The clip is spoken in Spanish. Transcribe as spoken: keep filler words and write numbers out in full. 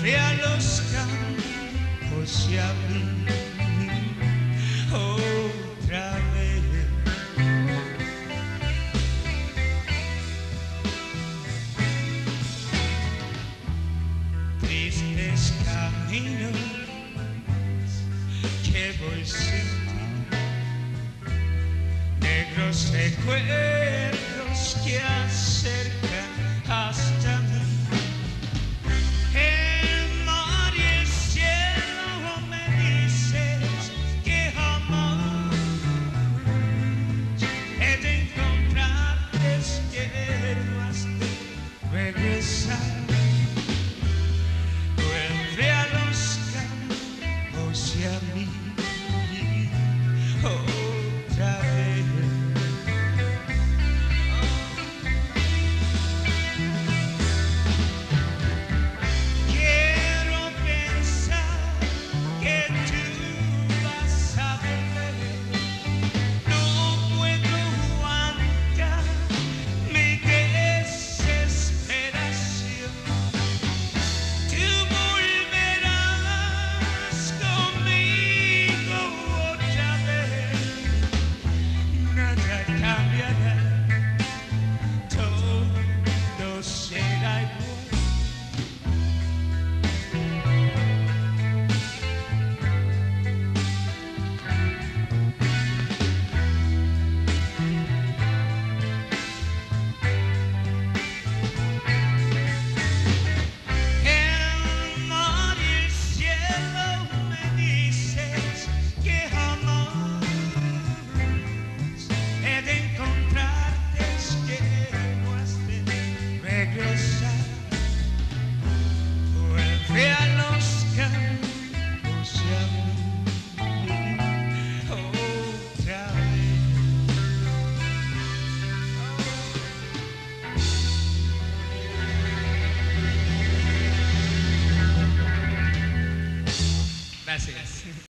vuelve a los campos y a mí otra vez. Tristes caminos que voy sin ti, negros recuerdos que acercan hasta mí. El mar y el cielo me dices que jamás he de encontrarte, es que no has de regresar. Vuelve a los campos y a mí otra vez. Quiero pensar que tú vas a volver. No puedo aguantar mi desesperación. Tú volverás conmigo otra vez. Nada cambiará, todo será igual. El mar y el cielo me dices que jamás he de encontrarte, es que no has de regresar. Vuelve a los campos y a mí otra vez. Gracias.